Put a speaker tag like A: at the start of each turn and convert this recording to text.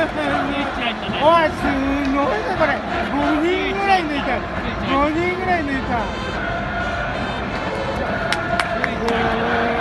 A: おい、すごいね、これ。5人ぐらい抜いた。5人ぐらい抜いた。